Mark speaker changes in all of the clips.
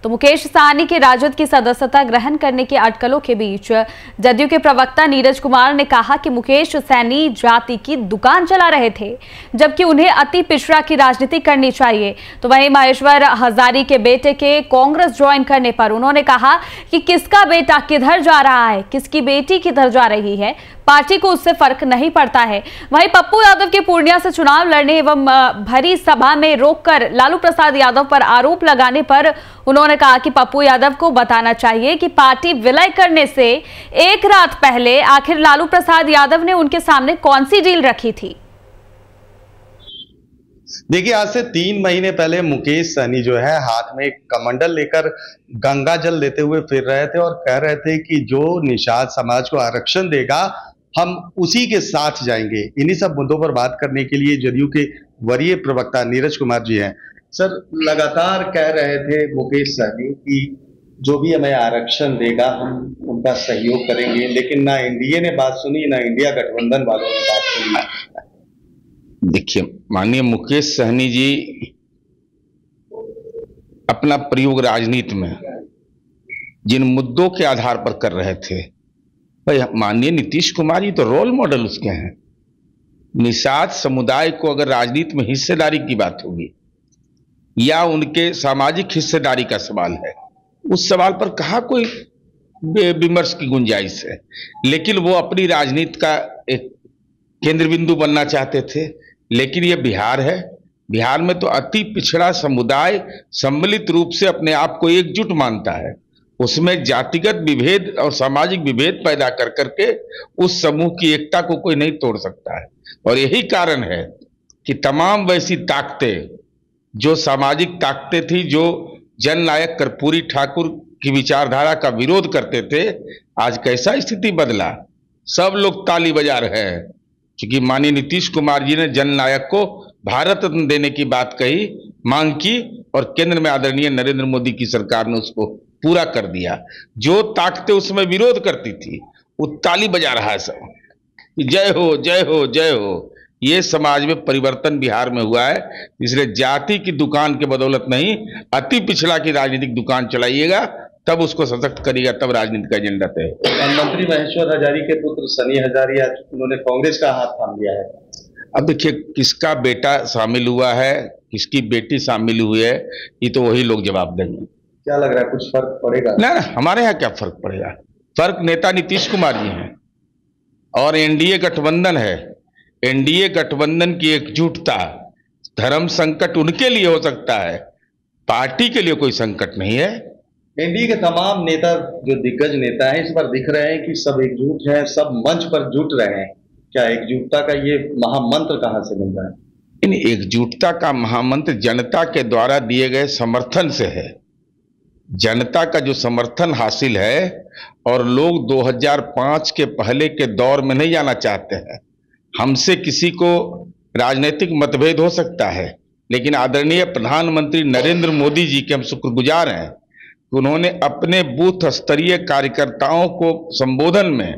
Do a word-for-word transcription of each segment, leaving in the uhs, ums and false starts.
Speaker 1: तो मुकेश सहनी के राजद की सदस्यता ग्रहण करने की अटकलों के बीच जदयू के प्रवक्ता नीरज कुमार ने कहा कि मुकेश सहनी जाति की दुकान चला रहे थे, जबकि उन्हें अति पिछड़ा की राजनीति करनी चाहिए। तो वहीं महेश्वर हजारी के बेटे के कांग्रेस ज्वाइन करने पर उन्होंने कहा कि किसका बेटा किधर जा रहा है, किसकी बेटी किधर जा रही है, पार्टी को उससे फर्क नहीं पड़ता है। वहीं पप्पू यादव के पूर्णिया से चुनाव लड़ने एवं भरी सभा में रोककर लालू प्रसाद यादव पर आरोप लगाने पर उन्होंने कहा कि पप्पू यादव को बताना चाहिए कि पार्टी विलय करने से एक रात पहले आखिर लालू प्रसाद यादव ने उनके सामने कौन सी डील रखी थी।
Speaker 2: देखिए, आज से तीन महीने पहले मुकेश सहनी जो है हाथ में एक कमंडल लेकर गंगा जल लेते हुए फिर रहे थे और कह रहे थे कि जो निषाद समाज को आरक्षण देगा हम उसी के साथ जाएंगे। इन्हीं सब मुद्दों पर बात करने के लिए जदयू के वरीय प्रवक्ता नीरज कुमार जी हैं। सर, लगातार कह रहे थे मुकेश सहनी कि जो भी हमें आरक्षण देगा हम उनका सहयोग करेंगे, लेकिन ना एनडीए ने बात सुनी, ना इंडिया गठबंधन वालों ने बात सुनी।
Speaker 3: देखिए, माननीय मुकेश सहनी जी अपना प्रयोग राजनीति में जिन मुद्दों के आधार पर कर रहे थे, भाई माननीय नीतीश कुमार जी तो रोल मॉडल उसके हैं। निषाद समुदाय को अगर राजनीति में हिस्सेदारी की बात होगी या उनके सामाजिक हिस्सेदारी का सवाल है, उस सवाल पर कहाँ कोई विमर्श की गुंजाइश है। लेकिन वो अपनी राजनीति का एक केंद्र बिंदु बनना चाहते थे। लेकिन ये बिहार है, बिहार में तो अति पिछड़ा समुदाय सम्मिलित रूप से अपने आप को एकजुट मानता है। उसमें जातिगत विभेद और सामाजिक विभेद पैदा कर करके उस समूह की एकता को कोई नहीं तोड़ सकता है। और यही कारण है कि तमाम वैसी ताकतें, जो सामाजिक ताकतें थी, जो जननायक कर्पूरी ठाकुर की विचारधारा का विरोध करते थे, आज कैसा स्थिति बदला। सब लोग ताली बजा रहे हैं क्योंकि माननीय नीतीश कुमार जी ने जननायक को भारत रत्न देने की बात कही, मांग की, और केंद्र में आदरणीय नरेंद्र मोदी की सरकार ने उसको पूरा कर दिया। जो ताकतें उसमें विरोध करती थी वो ताली बजा रहा है सब, जय हो जय हो जय हो। ये समाज में परिवर्तन बिहार में हुआ है। इसलिए जाति की दुकान के बदौलत नहीं, अति पिछड़ा की राजनीतिक दुकान चलाइएगा, तब उसको सशक्त करिएगा, तब राजनीति का एजेंडा तय।
Speaker 2: मंत्री महेश्वर हजारी के पुत्र सनी हजारी आज उन्होंने कांग्रेस का हाथ थाम लिया है।
Speaker 3: अब देखिए, किसका बेटा शामिल हुआ है, किसकी बेटी शामिल हुई है, ये तो वही लोग जवाब देंगे।
Speaker 2: क्या लग रहा है, कुछ फर्क पड़ेगा?
Speaker 3: ना ना, हमारे यहाँ क्या फर्क पड़ेगा। फर्क नेता नीतीश कुमार जी हैं और एनडीए गठबंधन है। एनडीए गठबंधन की एकजुटता, धर्म संकट उनके लिए हो सकता है, पार्टी के लिए कोई संकट नहीं है।
Speaker 2: एनडीए के तमाम नेता, जो दिग्गज नेता हैं, इस बार दिख रहे हैं कि सब एकजुट हैं, सब मंच पर जुट रहे हैं। क्या एकजुटता का ये महामंत्र कहां से मिल रहा है?
Speaker 3: इन एकजुटता का महामंत्र जनता के द्वारा दिए गए समर्थन से है। जनता का जो समर्थन हासिल है, और लोग दो हज़ार पाँच के पहले के दौर में नहीं जाना चाहते हैं। हमसे किसी को राजनीतिक मतभेद हो सकता है, लेकिन आदरणीय प्रधानमंत्री नरेंद्र मोदी जी के हम शुक्रगुजार हैं कि उन्होंने अपने बूथ स्तरीय कार्यकर्ताओं को संबोधन में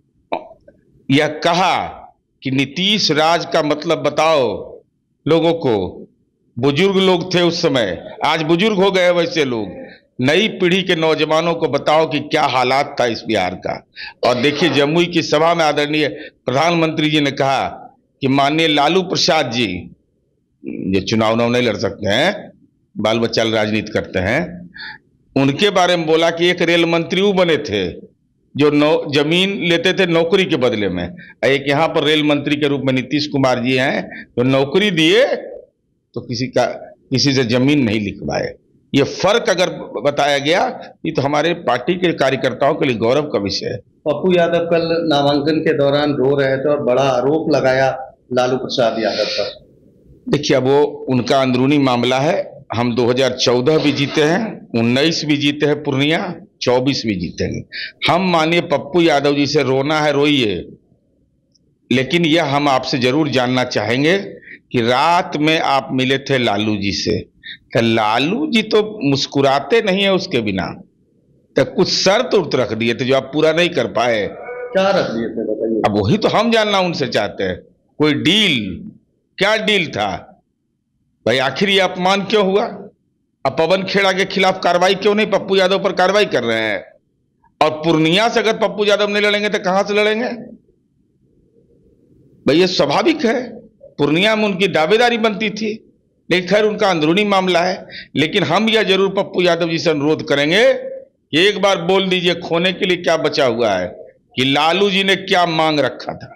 Speaker 3: यह कहा कि नीतीश राज का मतलब बताओ लोगों को। बुजुर्ग लोग थे उस समय, आज बुजुर्ग हो गए वैसे लोग। नई पीढ़ी के नौजवानों को बताओ कि क्या हालात था इस बिहार का। और देखिए, जमुई की सभा में आदरणीय प्रधानमंत्री जी ने कहा कि माननीय लालू प्रसाद जी, जो चुनाव उनाव नहीं लड़ सकते हैं, बाल बच्चा राजनीति करते हैं, उनके बारे में बोला कि एक रेल मंत्री वो बने थे जो नौ जमीन लेते थे नौकरी के बदले में। एक यहाँ पर रेल मंत्री के रूप में नीतीश कुमार जी हैं, जो नौकरी दिए तो किसी का किसी से जमीन नहीं लिखवाए। ये फर्क अगर बताया गया, ये तो हमारे पार्टी के कार्यकर्ताओं के लिए गौरव का विषय है।
Speaker 2: पप्पू यादव कल नामांकन के दौरान रो रहे थे और बड़ा आरोप लगाया लालू प्रसाद यादव पर।
Speaker 3: देखिए, अब वो उनका अंदरूनी मामला है। हम दो हज़ार चौदह भी जीते हैं, उन्नीस भी जीते हैं पूर्णिया, चौबीस भी जीतेंगे। हम मानिए पप्पू यादव जी से रोना है रोइए, लेकिन यह हम आपसे जरूर जानना चाहेंगे कि रात में आप मिले थे लालू जी से, तो लालू जी तो मुस्कुराते नहीं है उसके बिना, तो कुछ शर्त उर्त रख दिए थे जो आप पूरा नहीं कर पाए।
Speaker 2: क्या रख दिए थे बताइए?
Speaker 3: अब वही तो हम जानना उनसे चाहते हैं। कोई डील, क्या डील था भाई? आखिर ये अपमान क्यों हुआ? अब पवन खेड़ा के खिलाफ कार्रवाई क्यों नहीं, पप्पू यादव पर कार्रवाई कर रहे हैं। और पूर्णिया से अगर पप्पू यादव नहीं लड़ेंगे तो कहां से लड़ेंगे भाई, ये स्वाभाविक है। पूर्णिया में उनकी दावेदारी बनती थी, लेकिन खैर उनका अंदरूनी मामला है। लेकिन हम यह जरूर पप्पू यादव जी से अनुरोध करेंगे कि एक बार बोल दीजिए खोने के लिए क्या बचा हुआ है, कि लालू जी ने क्या मांग रखा था।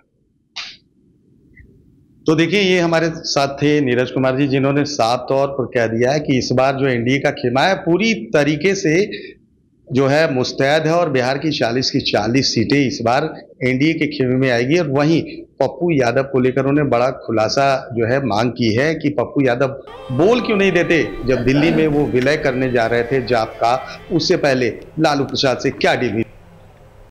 Speaker 2: तो देखिए, ये हमारे साथ थे नीरज कुमार जी, जिन्होंने साफ तौर पर कह दिया है कि इस बार जो एनडीए का खेमा है पूरी तरीके से जो है मुस्तैद है और बिहार की चालीस की चालीस सीटें इस बार एनडीए के खेमे में आएगी। और वहीं पप्पू यादव को लेकर उन्होंने बड़ा खुलासा जो है मांग की है कि पप्पू यादव बोल क्यों नहीं देते जब दिल्ली में वो विलय करने जा रहे थे जाप का, उससे पहले लालू प्रसाद से क्या डील हुई।